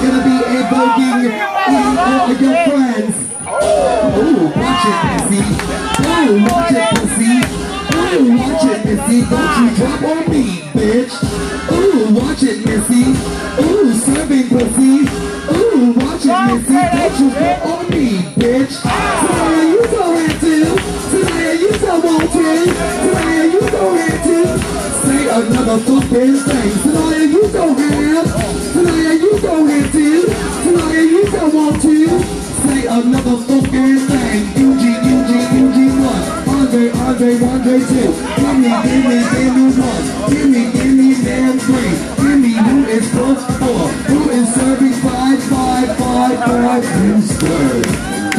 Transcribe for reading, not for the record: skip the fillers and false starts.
gonna be invoking all of your friends. Ooh, watch it, Missy. Ooh, watch it, Missy. Ooh, watch it, Missy. Don't you drop on me, bitch. Ooh, watch it, Missy. Ooh, serving pussy. Ooh, watch it, Missy. Don't you drop on me, bitch. Tonight you don't have to. Tonight you don't want to. Tonight you don't have to. Say another fucking thing. Tonight you don't have. Tonight you don't have to. Tonight you don't want to. Say another fucking thing. Eugene 1. Andre 2. Give me 1. Give me damn 3. Give me who is both 4. Who is serving 5, 5, 5, 5. You stir.